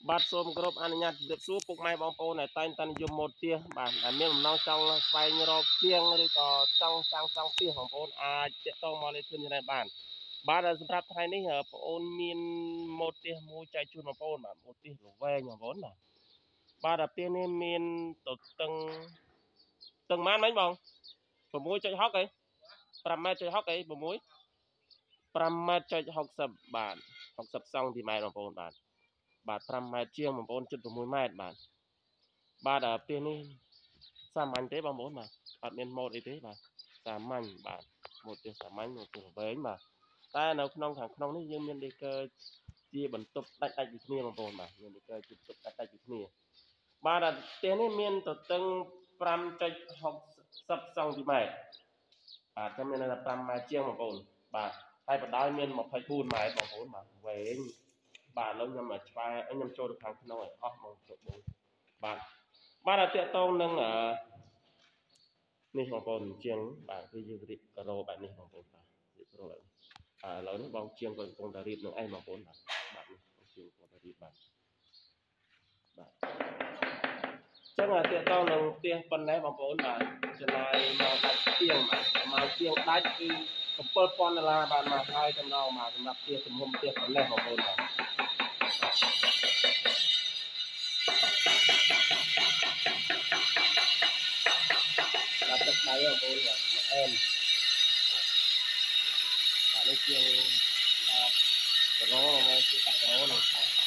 បាទសូមគោរពអនុញ្ញាតជម្រាបសួរពុកម៉ែបងប្អូនដែលតែងតែនិយមម៉ូតផ្ទះបាទដែលមានបំណងចង់ស្វែងរកជាងឬក៏ចង់សាងសង់ផ្ទះបងប្អូនអាចតាក់ទងមកលេខធនធានបានសម្រាប់ថ្ងៃនេះបងប្អូនមានម៉ូតផ្ទះមួយចែកជូនបងប្អូនបាទម៉ូតផ្ទះល្វែងបងប្អូនបាទដល់ផ្ទះនេះមានទៅតឹងម៉ានមិញបង 6.60 អី 5m.60 អី 5m.60 បាទ60សង់ទីម៉ែត្របងប្អូនបាទ 5m ជាងបងប្អូនជិត 6m បាទផ្ទះនេះសាមញ្ញទេបងប្អូនបាទអត់មានម៉ូតអីទេបាទសាមញ្ញបាទម៉ូតផ្ទះសាមញ្ញម៉ូតផ្ទះវែងបាទតែនៅក្នុងខាងក្នុងនេះយើងមានដេកឺជាបន្ទប់ដាច់ពីគ្នាបងប្អូនបាទមានដេកឺជាបន្ទប់ដាច់ពីគ្នាបាទផ្ទះនេះមានទទឹង 5.60 សង់ទីម៉ែត្របាទតែមានតែ 5m ជាងបងប្អូនបាទហើយបណ្ដោយមាន 24m បងប្អូនបាទវែងបាទឥឡូវខ្ញុំមកឆ្វែខ្ញុំចូលទៅខាងក្នុងឲ្យអស់បងប្អូនបាទតាក់ទងនឹងនេះបងប្អូនជាងបាទគឺយើងរៀបការ៉ូបែបនេះបងប្អូនបាទរៀបការ៉ូបែបនេះឥឡូវនេះបងជាងក៏កំពុងតែរៀបនឹងឯងបងប្អូនបាទនេះបងជាងកំពុងតែរៀបបាទចឹងតាក់ទងនឹងផ្ទះប៉ុណ្ណេះបងប្អូនបាទចំណាយមកដាច់ជាងបាទមកជាងដាច់គឺ$7,000បាទមកហើយចំណងមកសម្រាប់ផ្ទះទំហំផ្ទះប៉ុណ្ណេះបងប្អូនបាទទឹកដៃបងប្អូនបាទអែមបាទនេះជាងការ៉ូមកជាការ៉ូនេះ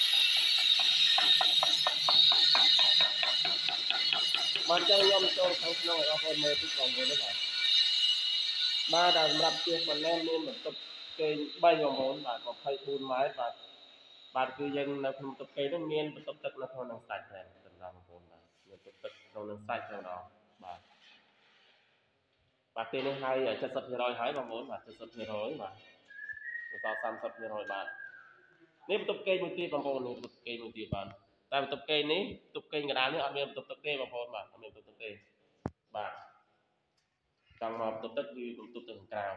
បាទចឹងខ្ញុំចូលខាងក្នុងឲ្យបងប្អូនមើលទីបងប្អូននេះបាទសម្រាប់ផ្ទះប៉ុណ្ណេះមានបន្ទប់គេង3បងប្អូនបាទ24mបាទគឺយើងនៅក្នុងបន្ទប់គេងនេះមានបន្ទប់ទឹកនៅក្នុងនឹងសាច់ដែរសម្រាប់បងប្អូនបាទមានបន្ទប់ទឹកក្នុងនឹងសាច់តែម្ដងបាទពេលនេះហើយ 70% ហើយបងប្អូនបាទ 70% បាទដល់30% បាទនេះបន្ទប់គេងមួយទៀតបងប្អូននេះបន្ទប់គេងមួយទៀតបាទតែបន្ទប់គេងនេះបន្ទប់គេងកណ្ដាលនេះអត់មានបន្ទប់ទឹកទេបងប្អូនបាទអត់មានបន្ទប់ទឹកទេបាទចង់មកបន្ទប់ទឹកគឺបន្ទប់ទឹកខាងក្រៅ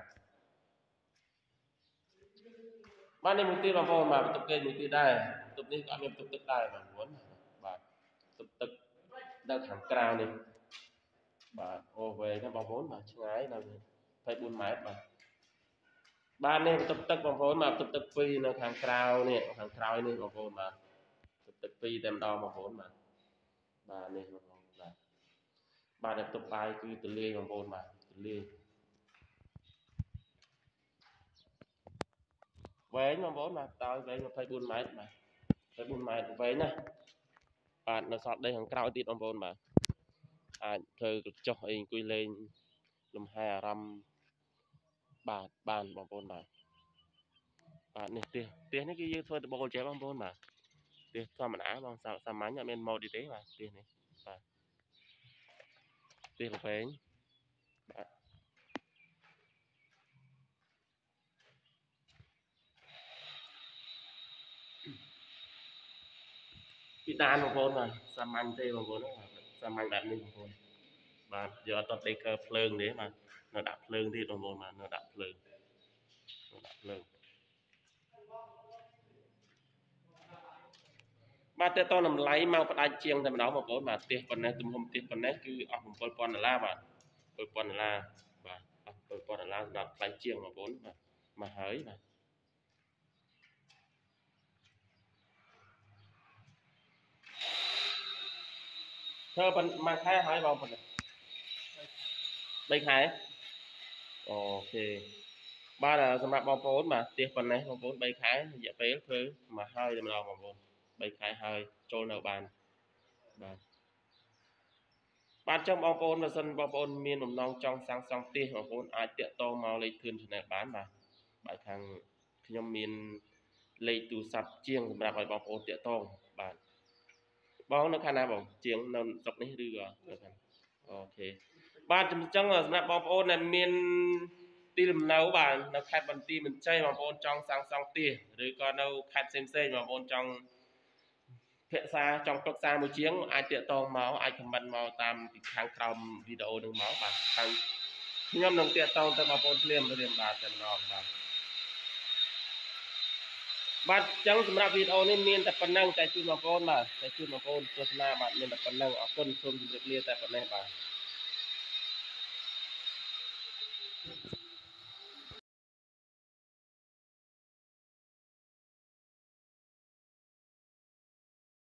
បាទនេះមួយទៀតបងប្អូនបាទបន្ទប់គេងមួយទៀតដែរបន្ទប់នេះក៏អត់មានបន្ទប់ទឹកដែរបងប្អូនបាទបន្ទប់ទឹកនៅខាងក្រៅនេះបាទអូវែងណាបងប្អូនបាទឆ្ងាយដល់ 24m បាទនេះបន្ទប់ទឹកបងប្អូនបាទបន្ទប់ទឹក2នៅខាងក្រៅនេះខាងក្រោយនេះបងប្អូនបាទបន្ទប់ទឹក2តែម្ដងបងប្អូនបាទនេះបងប្អូនបាទបន្ទប់បាយគឺទលាយបងប្អូនបាទទលាយវែងបងប្អូនបាទតើវែង 24m បាទ 24m វែងណាបាទនៅសល់ដីខាងក្រោយទៀតបងប្អូនបាទអាចធ្វើចុះអីអង្គុយលេងលំហែអារម្មណ៍បាទបានបងប្អូនបាទនេះផ្ទះនេះគឺយើងធ្វើដំបូលចេះបងប្អូនបាទផ្ទះធម្មតាបងសាមញ្ញអត់មានម៉ូតទេបាទផ្ទះនេះបាទផ្ទះល្វែងបាទពីដានបងប្អូនបាទសាមញ្ញទេបងប្អូនសាមញ្ញបែបនេះបងប្អូនបាទយកអត់តេកឺភ្លើងទេបាទនៅដាក់ភ្លើងទៀតបងប្អូនបាទនៅដាក់ភ្លើងបាទតើតតម្លៃមកផ្ដាច់ជាងតែម្ដងបងប្អូនបាទផ្ទះប៉ុណ្ណេះទំហំផ្ទះប៉ុណ្ណេះគឺអស់$7,000បាទ$7,000បាទអស់$7,000សម្រាប់ថ្លៃជាងបងប្អូនបាទមកហើយបាទធ្វើប៉ុន្មានខែហើយបងប្អូន3ខែអូខេបាទសម្រាប់បងប្អូនបាទផ្ទះប៉ុណ្ណេះបងប្អូន3ខែរយៈពេលធ្វើមកហើយតែម្ដងបងប្អូន3ខែហើយចូលនៅបានបាទចឹងបងប្អូនបើសិនបងប្អូនមានបំណងចង់សាងសង់ផ្ទះបងប្អូនអាចតាក់ទងមកលេខធឿន Channel បានបាទខាងខ្ញុំមានលេខទូរស័ព្ទជាងសម្រាប់ឲ្យបងប្អូនតាក់ទងបាទបងនៅខាងណាបងជាងនៅស្រុកនេះឬក៏នៅខាងអូខេបាទអញ្ចឹងសម្រាប់បងប្អូនដែលមានទីលំនៅបាទនៅខេត្តបន្ទាយមានជ័យបងប្អូនចង់សាងសង់ផ្ទះឬក៏នៅខេត្តផ្សេងៗបងប្អូនចង់ចង់ប្រឹក្សាមួយជាងអាចតាក់ទងមកអាចខមមិនមកតាមពីខាងក្រោមវីដេអូនឹងមកបាទខាងខ្ញុំនឹងតាក់ទងទៅបងប្អូនភ្លាមបាទតែម្ដងបាទបាទអញ្ចឹងសម្រាប់វីដេអូនេះមានតែប៉ុណ្្នឹងតែជូនបងប្អូនបាទតែជូនបងប្អូនទស្សនាបាទមានតែប៉ុណ្្នឹងអរគុណសូមជម្រាបលាតែប៉ុណ្ណេះបាទ